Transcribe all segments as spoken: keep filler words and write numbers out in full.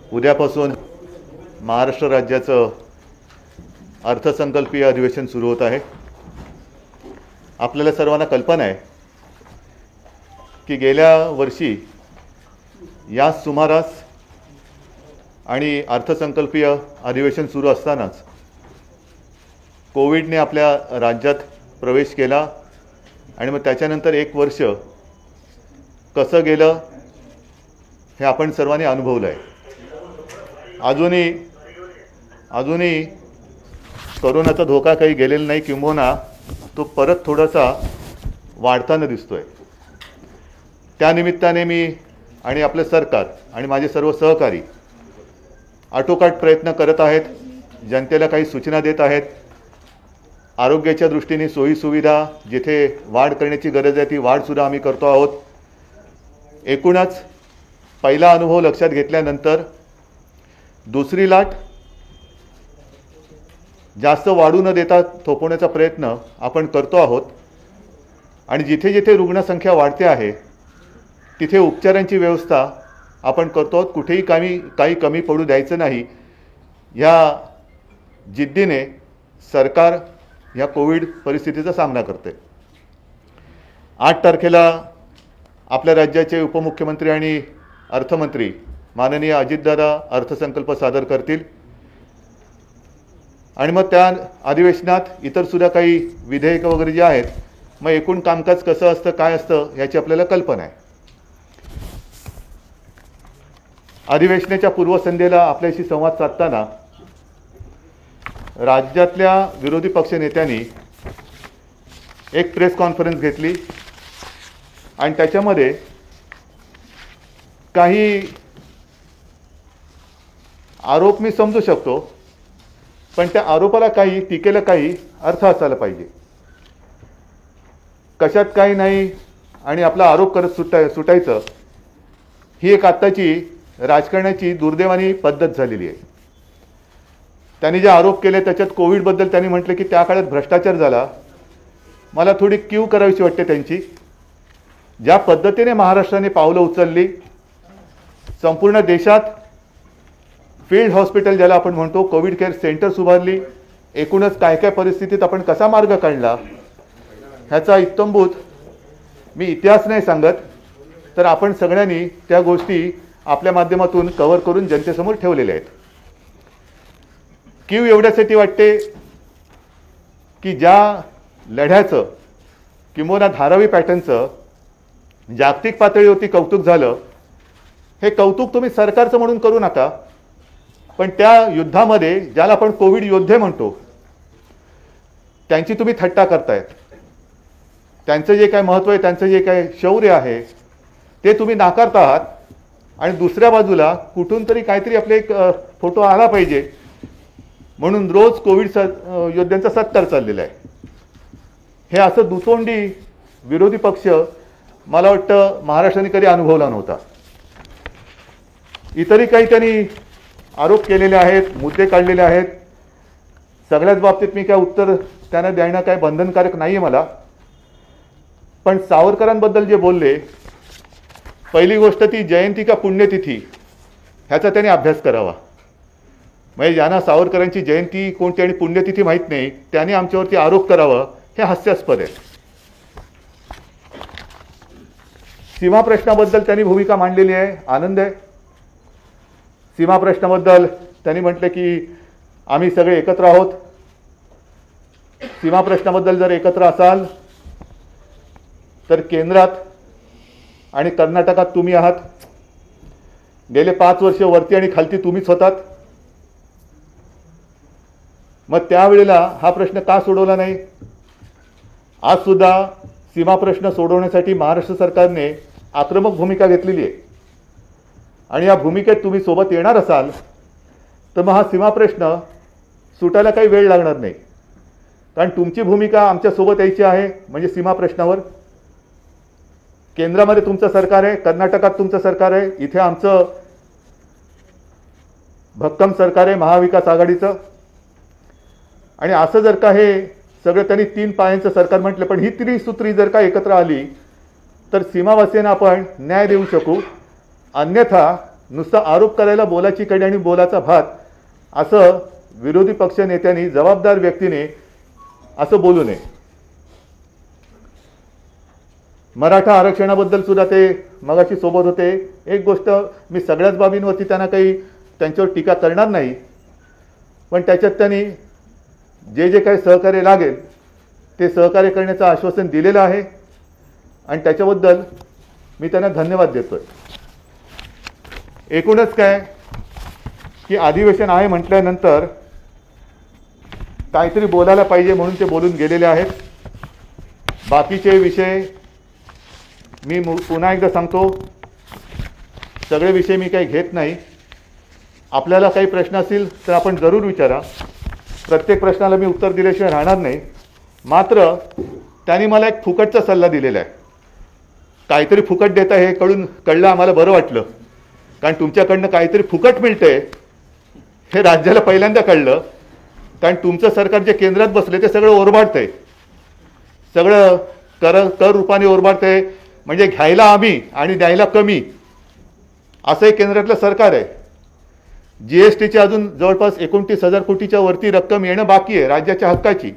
उद्यापासून महाराष्ट्र राज्याचं अर्थसंकल्पीय अधिवेशन सुरू होत आहे। आपल्याला सर्वांना कल्पना आहे की गेल्या वर्षी या सुमारास आणि अर्थसंकल्पीय अधिवेशन सुरू असतानाच कोविडने आपल्या राज्यात प्रवेश केला आणि मग त्याच्यानंतर एक वर्ष कसं गेलं हे आपण सर्वांनी अनुभवलं आहे। अजूनही अजूनही कोरोनाचा धोका काही गेलेला नाही, किंबहुना तो परत थोडासा वाढताना दिसतोय। त्यानिमित्ताने मी आणि आपले सरकार आणि माझे सर्व सहकारी आटोकाट प्रयत्न करत आहेत, जनतेला काही सूचना देत आहेत। आरोग्याच्या दृष्टीने सोयी सुविधा जिथे वाढ करण्याची गरज आहे ती वाढसुद्धा आम्ही करतो आहोत। एकूणच पहिला अनुभव लक्षात घेतल्यानंतर दुसरी लाट जास्त वाढू न देता थोपवण्याचा प्रयत्न आपण करतो आहोत आणि जिथे जिथे रुग्णसंख्या वाढते आहे तिथे उपचारांची व्यवस्था आपण करतो आहोत। कुठेही काही काही कमी पडू द्यायचं नाही, या जिद्दीने सरकार या कोविड परिस्थितीचा सामना करते। आठ तारखेला आपल्या राज्याचे उपमुख्यमंत्री आणि अर्थमंत्री माननीय अजितदादा अर्थसंकल्प सादर करतील आणि मग त्या अधिवेशनात इतर सुद्धा काही विधेयक वगैरे जे आहेत, मग एकूण कामकाज कसं असतं काय असतं याची आपल्याला कल्पना आहे। अधिवेशनाच्या पूर्वसंध्येला आपल्याशी संवाद साधताना राज्यातल्या विरोधी पक्ष नेत्यांनी एक प्रेस कॉन्फरन्स घेतली आणि त्याच्यामध्ये काही आरोप मी समजू शकतो, पण त्या आरोपाला काही टीकेला काही अर्थ असायला पाहिजे। कशात काही नाही आणि आपला आरोप करत सुटाय सुटायचं ही एक आत्ताची राजकारणाची दुर्दैवानी पद्धत झालेली आहे। त्यांनी जे आरोप केले त्याच्यात कोविडबद्दल त्यांनी म्हटलं की त्या काळात भ्रष्टाचार झाला। मला थोडी कीव करावीशी वाटते त्यांची। ज्या पद्धतीने महाराष्ट्राने पावलं उचलली, संपूर्ण देशात फील्ड हॉस्पिटल ज्याला आपण म्हणतो कोविड केअर सेंटर्स उभारली, एकूणच काय काय परिस्थितीत आपण कसा मार्ग काढला ह्याचा इत्तंभूत मी इतिहास नाही सांगत, तर आपण सगळ्यांनी त्या गोष्टी आपल्या माध्यमातून कव्हर करून जनतेसमोर ठेवलेल्या आहेत। कीव एवढ्यासाठी वाटते की ज्या लढ्याचं किंबहुना धारावी पॅटर्नचं जागतिक पातळीवरती कौतुक झालं, हे कौतुक तुम्ही सरकारचं म्हणून करू नका, पण त्या युद्धामध्ये ज्याला आपण कोविड योद्धे म्हणतो त्यांची तुम्ही थट्टा करतायत। त्यांचं जे काय महत्त्व आहे, त्यांचं जे काय शौर्य आहे ते तुम्ही नाकारता आहात आणि दुसऱ्या बाजूला कुठून तरी काहीतरी आपले एक फोटो आला पाहिजे म्हणून रोज कोविड स योद्ध्यांचा सत्कार चाललेला आहे। हे असं दुतोंडी विरोधी पक्ष मला वाटतं महाराष्ट्राने कधी अनुभवला नव्हता। इतरही काही त्यांनी आरोप केलेले आहेत, मुद्दे काढलेले आहेत। सगळ्याच बाबतीत मी काय उत्तर त्यांना देणं काय बंधनकारक नाही आहे मला, पण सावरकरांबद्दल जे बोलले, पहिली गोष्ट ती जयंती का पुण्यतिथी ह्याचा त्यांनी अभ्यास करावा। म्हणजे ज्यांना सावरकरांची जयंती कोणती आणि पुण्यतिथी माहीत नाही त्यांनी आमच्यावरती आरोप करावा हे हास्यास्पद आहे। सीमा प्रश्नाबद्दल त्यांनी भूमिका मांडलेली आहे, आनंद आहे। सीमा प्रश्नाबद्दल त्यांनी म्हटलं की आम्ही सगळे एकत्र आहोत। सीमा प्रश्नाबद्दल जर एकत्र असाल तर केंद्रात आणि कर्नाटकात तुम्ही आहात, गेले पाच वर्ष वरती आणि खालती तुम्हीच होतात। मग त्यावेळेला हा प्रश्न का सोडवला नाही? आज सुद्धा सीमा प्रश्न सोडवण्यासाठी महाराष्ट्र सरकारने आक्रमक भूमिका घेतलेली आहे आणि या भूमिकेत तुम्ही सोबत येणार असाल तर मग हा सीमा प्रश्न सुटायला काही वेळ लागणार नाही, कारण तुमची भूमिका आमच्या सोबत यायची आहे। म्हणजे सीमा प्रश्नावर केंद्रामध्ये तुमचं सरकार आहे, कर्नाटकात तुमचं सरकार आहे, इथे आमचं भक्कम सरकार आहे महाविकास आघाडीचं। आणि असं जर का हे सगळं त्यांनी तीन पायांचं सरकार म्हटलं, पण ही त्रिसूत्री जर का एकत्र आली तर सीमावासियांना आपण न्याय देऊ शकू, अन्यथा नुसता आरोप करायला बोलाची कडी आणि बोलाचा भात असं विरोधी पक्ष नेत्यांनी, जबाबदार व्यक्तीने असं बोलू नये. मराठा आरक्षणाबद्दल सुद्धा ते मगाशी सोबत होते. एक गोष्ट, मी सगळ्याच बाबींवरती त्यांना काही त्यांच्यावर टीका करणार नाही, पण त्याच्यात त्यांनी जे जे काही सहकार्य लागेल ते सहकार्य करण्याचं आश्वासन दिलेलं आहे आणि त्याच्याबद्दल मी त्यांना धन्यवाद देतोय. एकूणच काय की अधिवेशन आहे म्हटल्यानंतर काहीतरी बोलायला पाहिजे म्हणून ते बोलून गेलेले आहेत. बाकीचे विषय मी पुन्हा एकदा सांगतो, सगळे विषय मी काही घेत नाही. आपल्याला काही प्रश्न असतील तर आपण जरूर विचारा. प्रत्येक प्रश्नाला मी उत्तर दिल्याशिवाय राहणार नाही. मात्र त्यांनी मला एक फुकटचा सल्ला दिलेला आहे. काहीतरी फुकट देता हे कळून कळलं आम्हाला बरं वाटलं, कारण तुमच्याकडनं काहीतरी फुकट मिळतंय हे राज्याला पहिल्यांदा कळलं. कारण तुमचं सरकार जे केंद्रात बसले ते सगळं ओरबाडतंय, सगळं कर कर रूपाने ओरबाडतंय. म्हणजे घ्यायला आम्ही आणि द्यायला कमी असं एक केंद्रातलं सरकार आहे. जी एस टीची अजून जवळपास एकोणतीस हजार कोटीच्या वरती रक्कम येणं बाकी आहे राज्याच्या हक्काची.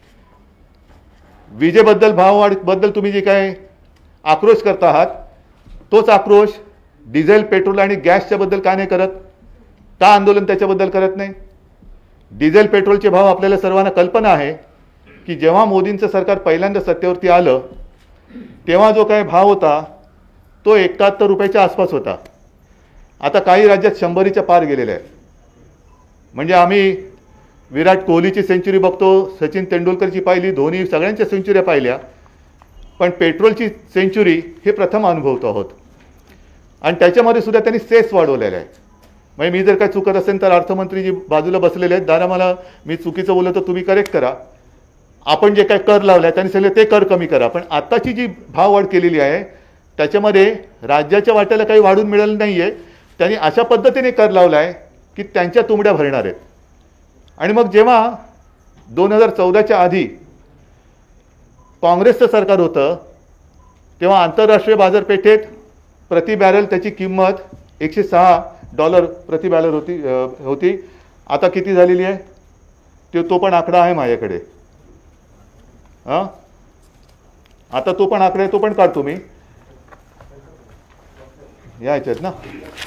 विजेबद्दल भाववाढीबद्दल तुम्ही जे काय आक्रोश करता आहात तोच आक्रोश डिझेल, पेट्रोल आणि गॅसच्या बद्दल का नाही करत? का आंदोलन त्याच्याबद्दल करत नाही? डिझेल पेट्रोलचे भाव आपल्याला सर्वांना कल्पना आहे की जेव्हा मोदींचं सरकार पहिल्यांदा सत्तेवरती आलं तेव्हा जो काही भाव होता तो एकाहत्तर रुपयाच्या आसपास होता. आता काही राज्यात शंभरीच्या पार गेलेला आहे. म्हणजे आम्ही विराट कोहलीची सेंचुरी बघतो, सचिन तेंडुलकरची पाहिली, धोनी, सगळ्यांच्या सेंचुऱ्या पाहिल्या, पण पेट्रोलची सेंचुरी हे प्रथम अनुभवतो आहोत. आणि त्याच्यामध्ये सुद्धा त्यांनी सेस वाढवलेला आहे. म्हणजे मी जर काय चुकत असेल तर अर्थमंत्री जी बाजूला बसलेले आहेत, दादा मला मी चुकीचं बोललं तर तुम्ही करेक्ट करा. आपण जे काय कर लावला आहे त्यांनी सांगितलं ते कर कमी करा, पण आत्ताची जी भाववाढ केलेली आहे त्याच्यामध्ये राज्याच्या वाट्याला काही वाढून मिळालं नाही आहे. त्यांनी अशा पद्धतीने कर लावला आहे की त्यांच्या तुंबड्या भरणार आहेत. आणि मग जेव्हा दोन हजार चौदाच्या आधी काँग्रेसचं सरकार होतं तेव्हा आंतरराष्ट्रीय बाजारपेठेत प्रति बॅरल त्याची किंमत एकशे सहा डॉलर प्रति बॅरल होती होती आता किती झालेली आहे ते तो पण आकडा आहे माझ्याकडे. हां, आता तो पण आकडा आहे, तो पण काढतो मी या ह्याच्यात ना.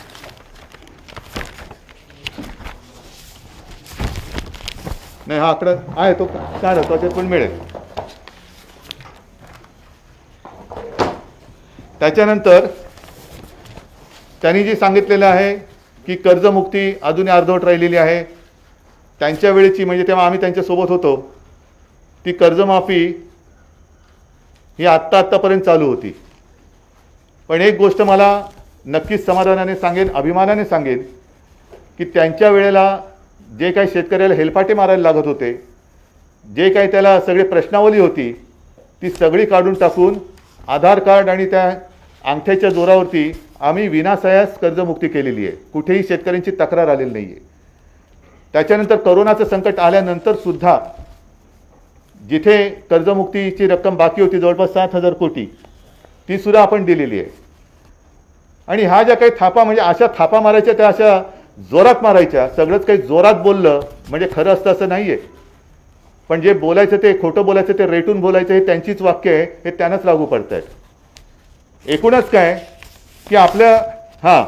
नाही, हा आकडा आहे तो काय राहतो त्याच्यात पण मिळेल. त्याच्यानंतर त्यांनी जी सांगितलेलं आहे की कर्जमुक्ती अजूनही अर्धवट राहिलेली आहे. त्यांच्या वेळेची म्हणजे तेव्हा आम्ही त्यांच्यासोबत होतो ती कर्जमाफी ही आत्ता आत्तापर्यंत चालू होती. पण एक गोष्ट मला नक्कीच समाधानाने सांगेन, अभिमानाने सांगेन की त्यांच्या वेळेला जे काही शेतकऱ्याला हेलपाटे मारायला लागत होते, जे काही त्याला सगळी प्रश्नावली होती ती सगळी काढून टाकून आधार कार्ड आणि त्या अंगठ्याच्या जोरावरती आम्ही विनासायास कर्जमुक्ती केलेली आहे. कुठेही शेतकऱ्यांची तक्रार आलेली नाही आहे. त्याच्यानंतर कोरोनाचं संकट आल्यानंतर सुद्धा जिथे कर्जमुक्तीची रक्कम बाकी होती जवळपास सात हजार कोटी ती सुद्धा आपण दिलेली आहे. आणि ह्या ज्या काही थापा म्हणजे अशा थापा मारायच्या त्या अशा जोरात मारायच्या, सगळंच काही जोरात बोललं म्हणजे खरं असतं असं नाही आहे. पण जे बोलायचं ते खोटं बोलायचं ते रेटून बोलायचं हे त्यांचीच वाक्य आहे, हे त्यांनाच लागू पडत आहेत. एकूणच काय की आपल्या हां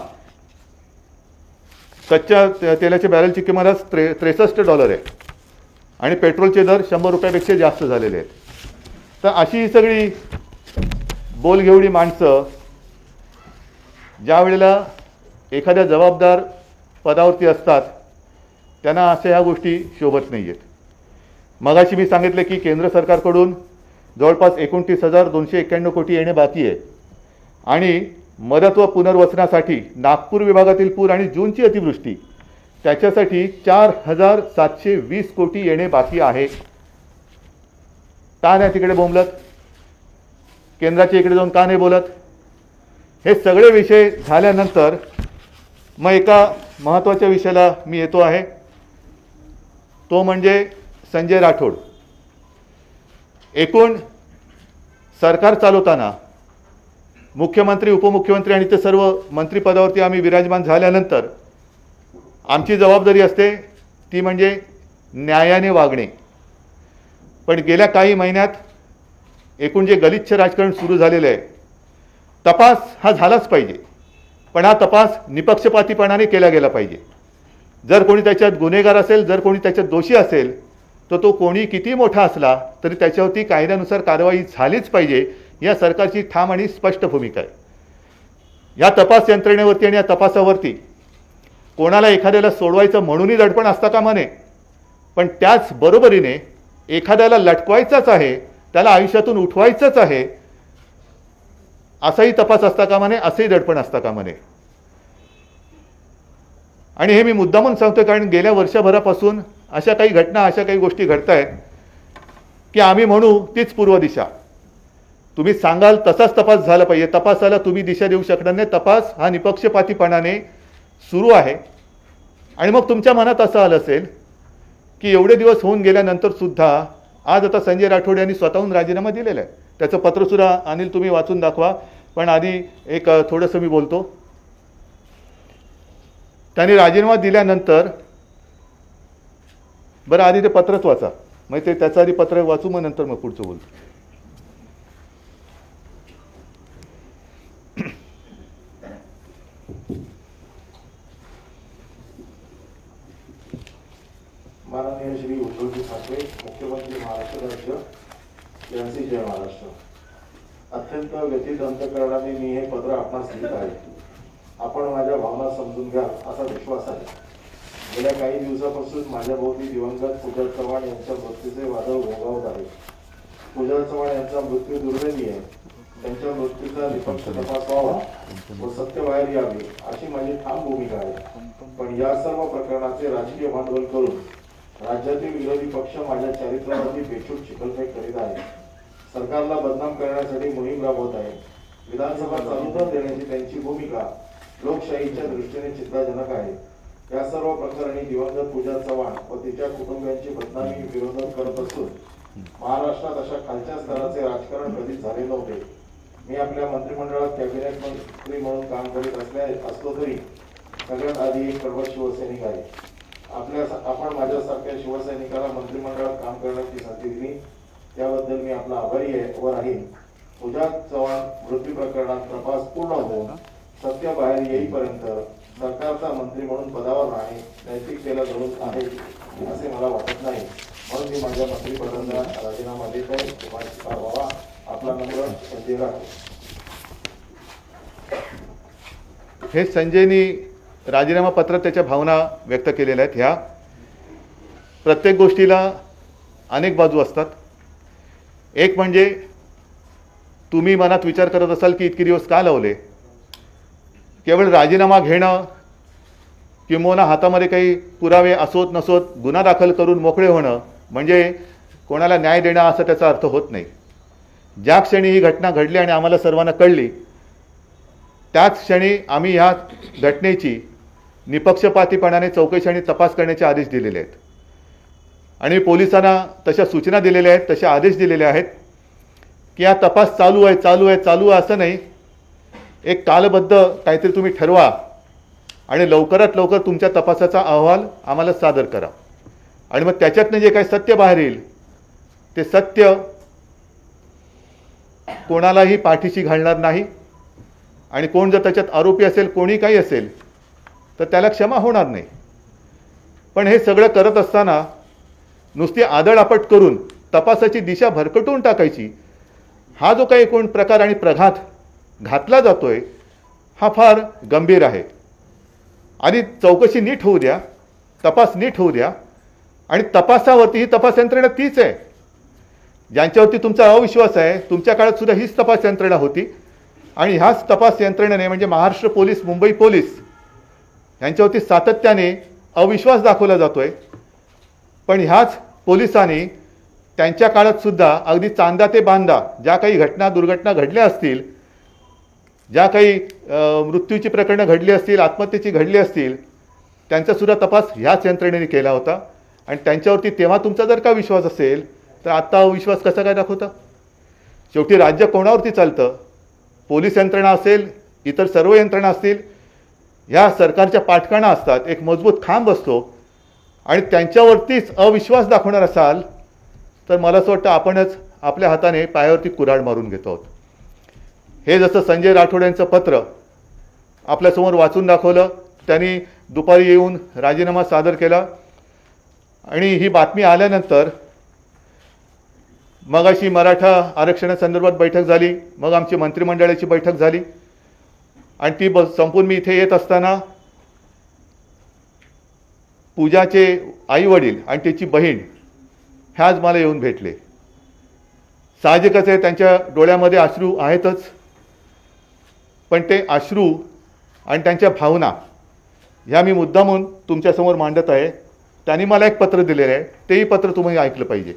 कच्च्या तेलाच्या बॅरलची किंमत आज त्रे त्रेसष्ट डॉलर आहे आणि पेट्रोलचे दर शंभर रुपयापेक्षा जास्त झालेले आहेत. तर अशी ही सगळी बोलघेवडी माणसं ज्या वेळेला एखाद्या जबाबदार पदावरती असतात त्यांना अशा ह्या गोष्टी शोभत नाही आहेत. मगाशी मी सांगितले की केंद्र सरकारकडून जवळपास एकोणतीस हजार दोनशे एक्क्याण्णव कोटी येणे बाकी आहे आणि मदत व पुनर्वसनासाठी नागपूर विभागातील पूर आणि जूनची अतिवृष्टी त्याच्यासाठी चार हजार सातशे वीस कोटी येणे बाकी आहे. का नाही तिकडे बोंबलत? केंद्राच्या इकडे जाऊन का नाही बोलत? हे सगळे विषय झाल्यानंतर मग एका महत्त्वाच्या विषयाला मी येतो आहे, तो म्हणजे संजय राठोड. एकूण सरकार चालवताना मुख्यमंत्री, उपमुख्यमंत्री आणि ते सर्व मंत्रिपदावरती आम्ही विराजमान झाल्यानंतर आमची जबाबदारी असते ती म्हणजे न्यायाने वागणे. पण गेल्या काही महिन्यात एकूण जे गलिच्छ राजकारण सुरू झालेलं आहे, तपास हा झालाच पाहिजे, पण हा तपास निपक्षपातीपणाने केला गेला पाहिजे. जर कोणी त्याच्यात गुन्हेगार असेल, जर कोणी त्याच्यात दोषी असेल, तर तो कोणी किती मोठा असला तरी त्याच्यावरती कायद्यानुसार कारवाई झालीच पाहिजे. या सरकारची ठाम आणि स्पष्ट भूमिका आहे. या तपास यंत्रणेवरती आणि या तपासावरती कोणाला एखाद्याला सोडवायचं म्हणूनही दडपण असता कामा नये, पण त्याच बरोबरीने एखाद्याला लटकवायचंच आहे, त्याला आयुष्यातून उठवायचंच आहे, असाही तपास असता कामा नये, असंही दडपण असता कामा नये. आणि हे मी मुद्दामून सांगतोय कारण गेल्या वर्षभरापासून अशा काही घटना, अशा काही गोष्टी घडत आहेत की आम्ही म्हणू तीच पूर्व दिशा. तुम्ही सांगाल तसाच तपास झाला पाहिजे. तपासाला तुम्ही दिशा देऊ शकणार नाही. तपास हा निपक्षपातीपणाने सुरू आहे. आणि मग तुमच्या मनात असं आलं असेल की एवढे दिवस होऊन गेल्यानंतर सुद्धा आज आता संजय राठोड यांनी स्वतःहून राजीनामा दिलेला आहे. त्याचं पत्रसुद्धा अनिल तुम्ही वाचून दाखवा. पण आधी एक थोडंसं मी बोलतो. त्यांनी राजीनामा दिल्यानंतर, बरं आधी ते पत्रच वाचा, मग ते त्याचं आधी पत्र वाचू, मग नंतर मग पुढचं बोलतो. माननीय श्री उद्धवजी ठाकरे, मुख्यमंत्री महाराष्ट्र राज्य यांचे जय महाराष्ट्र. अत्यंत व्यथित अंतःकरणाने मी हे पत्र आपणास लिहित आहे. आपण माझ्या भावना समजून घ्याल असा विश्वास आहे. गेल्या काही दिवसापासून माझ्या भोवती दिवंगत पूजा चव्हाण यांच्या मृत्यूचे वादळ घोंगावत आहे. पूजा चव्हाण यांचा मृत्यू दुर्दैवी आहे. त्यांच्या मृत्यूचा निपक्ष तपास व्हावा व सत्य बाहेर यावे अशी माझी ठाम भूमिका आहे. पण या सर्व प्रकरणाचे राजकीय भांडवल करून राज्यातील विरोधी पक्ष माझ्या चारित्र्यावरती बेछूट चिखलफेक करीत आहे. सरकारला बदनाम करण्यासाठी मोहीम राबवत आहे. विधानसभा चालू न देण्याची त्यांची भूमिका लोकशाहीच्या दृष्टीने चिंताजनक आहे. या सर्व प्रकरणी दिवंगत पूजा चव्हाण व तिच्या कुटुंबियांची बदनामी विरोधक करत असून महाराष्ट्रात अशा खालच्या स्तराचे राजकारण कधीच झाले नव्हते. मी आपल्या मंत्रिमंडळात कॅबिनेट मंत्री म्हणून काम करीत असल्या असलो तरी सगळ्यात आधी एक कडवट शिवसैनिक आहे. आपल्या आपण माझ्यासारख्या शिवसैनिकाला मंत्रिमंडळात काम करण्याची संधी दिली त्याबद्दल मी आपला आभारी आहे व राहीन. पूजा चव्हाण मृत्यू प्रकरणात तपास पूर्ण होऊन सत्य बाहेर येईपर्यंत सरकारचा मंत्री म्हणून पदावर राहणे नैतिकतेला धरून आहे असे मला वाटत नाही. म्हणून मी माझ्या मंत्रिपदाचा राजीनामा देत आहे. तुम्हाला स्वीकार व्हावा. आपला नम्र संजय राठोड. हे संजयनी राजीनामा पत्रात त्याच्या भावना व्यक्त केलेल्या आहेत. ह्या प्रत्येक गोष्टीला अनेक बाजू असतात. एक म्हणजे तुम्ही मनात विचार करत असाल की इतके दिवस का लावले. केवळ राजीनामा घेणं किंवा हातामध्ये काही पुरावे असोत नसोत गुन्हा दाखल करून मोकळे होणं म्हणजे कोणाला न्याय देणं असा त्याचा अर्थ होत नाही. ज्या क्षणी ही घटना घडली आणि आम्हाला सर्वांना कळली त्याच क्षणी आम्ही ह्या घटनेची निपक्षपातीपणाने चौकशी आणि तपास करण्याचे आदेश दिलेले आहेत. आणि पोलिसांना तशा सूचना दिलेल्या आहेत, तसे आदेश दिलेले आहेत की हा तपास चालू आहे चालू आहे चालू आहे असं नाही. एक कालबद्ध काहीतरी तुम्ही ठरवा आणि लवकरात लवकर तुमच्या तपासाचा अहवाल आम्हाला सादर करा. आणि मग त्याच्यातनं जे काही सत्य बाहेर येईल ते सत्य कोणालाही पाठीशी घालणार नाही. आणि कोण जर त्याच्यात आरोपी असेल, कोणी काही असेल, तर त्याला क्षमा होणार नाही. पण हे सगळं करत असताना नुसती आदळआपट करून तपासाची दिशा भरकटून टाकायची हा जो काही एकूण प्रकार आणि प्रघात घातला जातोय हा फार गंभीर आहे. आधी चौकशी नीट होऊ द्या, तपास नीट होऊ द्या. आणि तपासावरती ही तपास यंत्रणा तीच आहे ज्यांच्यावरती तुमचा अविश्वास आहे. तुमच्या काळात सुद्धा हीच तपास यंत्रणा होती आणि ह्याच तपास यंत्रणेने म्हणजे महाराष्ट्र पोलीस, मुंबई पोलीस यांच्यावरती सातत्याने अविश्वास दाखवला जातोय. पण ह्याच पोलिसांनी त्यांच्या काळात सुद्धा अगदी चांदा ते बांदा ज्या काही घटना दुर्घटना घडल्या असतील, ज्या काही मृत्यूची प्रकरणं घडली असतील, आत्महत्येची घडली असतील, त्यांचासुद्धा तपास ह्याच यंत्रणेने केला होता. आणि त्यांच्यावरती तेव्हा तुमचा जर का विश्वास असेल तर आत्ता अविश्वास कसा काय दाखवता. शेवटी राज्य कोणावरती चालतं पोलीस यंत्रणा असेल, इतर सर्व यंत्रणा असतील, ह्या सरकारच्या पाठकाणा असतात, एक मजबूत खांब असतो आणि त्यांच्यावरतीच अविश्वास दाखवणार असाल तर मला असं वाटतं आपणच आपल्या हाताने पायावरती कुऱ्हाड मारून घेतो आहोत. हे जसं संजय राठोड यांचं पत्र आपल्यासमोर वाचून दाखवलं, त्यांनी दुपारी येऊन राजीनामा सादर केला आणि ही बातमी आल्यानंतर मग अशी मराठा आरक्षणासंदर्भात बैठक झाली, मग आमची मंत्रिमंडळाची बैठक झाली आणि ती ब संपून मी इथे येत असताना पूजाचे आई वडील आणि त्याची बहीण ह्याच मला येऊन भेटले. साहजिकच आहे, त्यांच्या डोळ्यामध्ये अश्रू आहेतच, पण ते अश्रू आणि त्यांच्या भावना ह्या मी मुद्दामून तुमच्यासमोर मांडत आहे. त्यांनी मला एक पत्र दिलेलं आहे, तेही पत्र तुम्ही ऐकलं पाहिजे.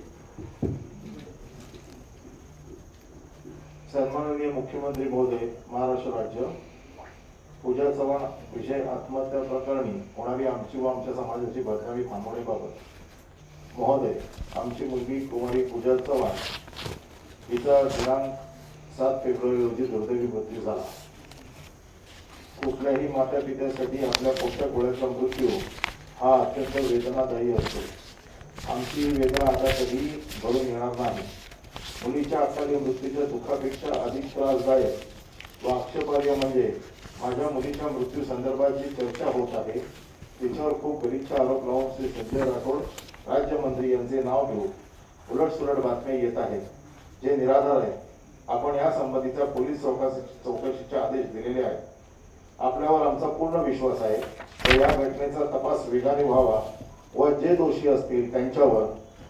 सन्माननीय मुख्यमंत्री महोदय, महाराष्ट्र राज्य, पूजा चव्हाण विषय आत्महत्या प्रकरणी होणारी आमची व आमच्या समाजाची बदनामी थांबवण्याबाबत महोदय, आमची मुलगी कुमारी पूजा चव्हाण हिचा दिनांक सात फेब्रुवारी रोजी दुर्दैवी मृत्यू झाला. कुठल्याही माता पित्यासाठी आपल्या पोटच्या गोळ्याचा मृत्यू हा अत्यंत वेदनादायी असतो. आमची वेदना आता कधी भरून येणार नाही. मुलीच्या अकाली मृत्यूच्या दुःखापेक्षा अधिक त्रासदायक व आक्षेपार्ह म्हणजे माझ्या मुलीच्या मृत्यू संदर्भात जी चर्चा होत आहे तिच्यावर खूप गलिच्छ आरोप लावून श्री संजय राठोड राज्यमंत्री यांचे नाव घेऊन उलटसुलट बातम्या येत आहेत, जे निराधार आहे. आपण या संबंधीचा पोलीस चौकशी चौकशीचे आदेश दिलेले आहेत. आपल्यावर आमचा पूर्ण विश्वास आहे तर या घटनेचा तपास वेगाने व्हावा व जे दोषी असतील त्यांच्यावर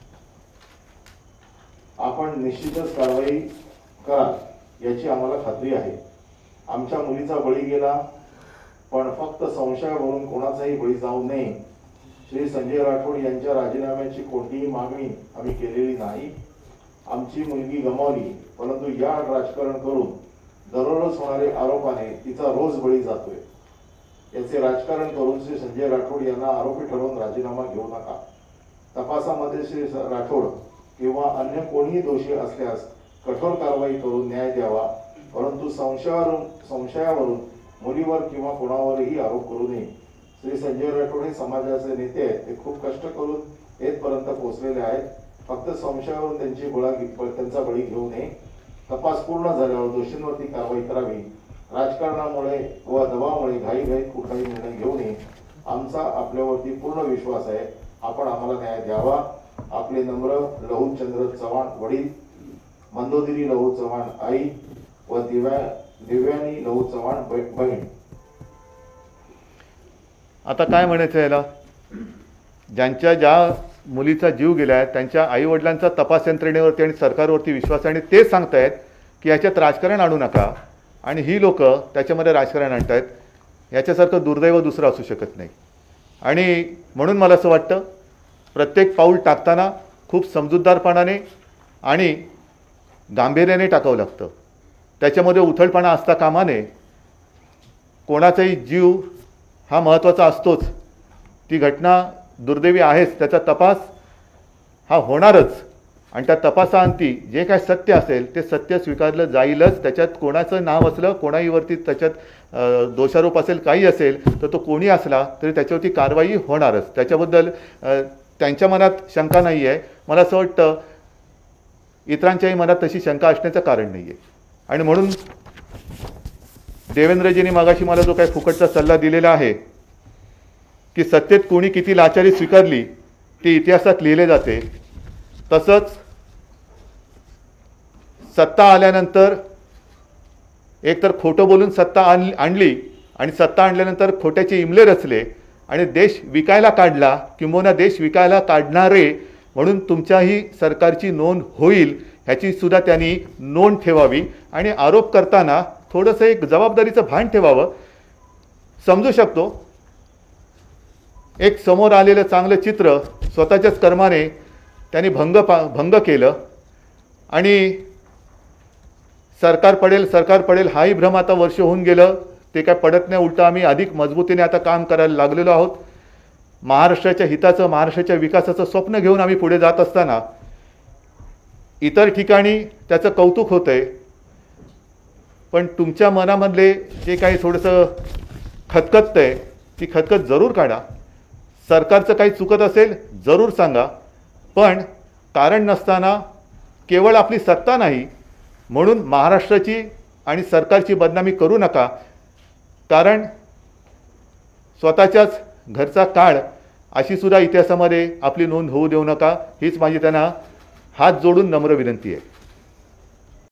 आपण निश्चितच कारवाई कराल याची आम्हाला खात्री आहे. आमच्या मुलीचा बळी गेला, पण फक्त संशयावरून कोणाचाही बळी जाऊ नये. श्री संजय राठोड यांच्या राजीनाम्याची कोणतीही मागणी आम्ही केलेली नाही. आमची मुलगी गमावली, परंतु या राजकारण करून दररोज होणारे आरोपाने तिचा रोज बळी जातोय. याचे राजकारण करून श्री संजय राठोड यांना आरोपी ठरवून राजीनामा घेऊ नका. तपासामध्ये श्री राठोड किंवा अन्य कोणीही दोषी असल्यास कठोर कारवाई करून न्याय द्यावा, परंतु संशयावरून संशयावरून मुलीवर किंवा कोणावरही आरोप करू नये. श्री संजय राठोड हे समाजाचे नेते आहेत, ते खूप कष्ट करून येथपर्यंत पोहोचलेले आहेत. फक्त संशयावरून त्यांची बळा त्यांचा बळी घेऊ नये. तपास पूर्ण झाल्यावर दोषींवरती कारवाई करावी. राजकारणामुळे व दबावामुळे घाईघाईत कुठलाही निर्णय घेऊ नये. आमचा आपल्यावरती पूर्ण विश्वास आहे. आपण आम्हाला न्याय द्यावा. आपले नम्र लहूचंद्र चव्हाण वडील, मंदोदरी लहू चव्हाण आई व दिव्या दिव्यानी लहू चव्हाण बहीण. आता काय म्हणायचं याला, ज्यांच्या ज्या मुलीचा जीव गेला आहे त्यांच्या आईवडिलांचा तपास यंत्रणेवरती आणि सरकारवरती विश्वास आहे आणि ते सांगतायत की याच्यात राजकारण आणू नका, आणि ही लोक त्याच्यामध्ये राजकारण आणतायत. याच्यासारखं दुर्दैव दुसरं असू शकत नाही. आणि म्हणून मला असं वाटतं प्रत्येक पाऊल टाकताना खूप समजूतदारपणाने आणि गांभीर्याने टाकावं लागतं. त्याच्यामध्ये उथळपणा असता कामा नये. कोणाचाही जीव हा महत्त्वाचा असतोच. ती घटना दुर्दैवी आहेच, त्याचा तपास हा होणारच आणि त्या तपासाअंती जे काय सत्य असेल ते सत्य स्वीकारलं जाईलच. त्याच्यात कोणाचं नाव असलं, कोणाहीवरती त्याच्यात दोषारोप असेल, काही असेल तर तो कोणी असला तरी त्याच्यावरती कारवाई होणारच. त्याच्याबद्दल त्यांच्या मनात शंका नाही आहे. मला असं वाटतं इतरांच्याही मनात तशी शंका असण्याचं कारण नाही आहे. आणि म्हणून देवेंद्रजींनी मागाशी मला जो काही फुकटचा सल्ला दिलेला आहे की सत्तेत कोणी किती लाचारी स्वीकारली ती इतिहासात लिहिले जाते, तसंच सत्ता आल्यानंतर एकतर खोटं बोलून सत्ता आण आणली आणि सत्ता आणल्यानंतर खोट्याचे इमले रचले आणि देश विकायला काढला, किंबहुना देश विकायला काढणारे म्हणून तुमच्याही सरकारची नोंद होईल ह्याची सुद्धा त्यांनी नोंद ठेवावी. आणि आरोप करताना थोडंसं एक जबाबदारीचं भान ठेवावं. समजू शकतो एक समोर आलेलं चांगलं चित्र स्वतःच्याच कर्माने त्यांनी भंग पा भंग केलं आणि सरकार पडेल सरकार पडेल हाही भ्रम आता वर्ष होऊन गेलं. ते काय पडत नाही, उलटं आम्ही अधिक मजबूतीने आता काम करायला लागलेलो आहोत. महाराष्ट्राच्या हिताचं, महाराष्ट्राच्या विकासाचं स्वप्न घेऊन आम्ही पुढे जात असताना इतर ठिकाणी त्याचं कौतुक होतंय. पण तुमच्या मनामधले जे काही थोडंसं खतखततं आहे ती खतखत जरूर काढा. सरकारचं काही चुकत असेल जरूर सांगा, पण कारण नसताना केवळ आपली सत्ता नाही म्हणून महाराष्ट्राची आणि सरकारची बदनामी करू नका. कारण स्वतःच्याच घरचा काळ अशी सुद्धा इतिहासामध्ये आपली नोंद होऊ देऊ नका. हीच माझी त्यांना हात जोडून नम्र विनंती आहे.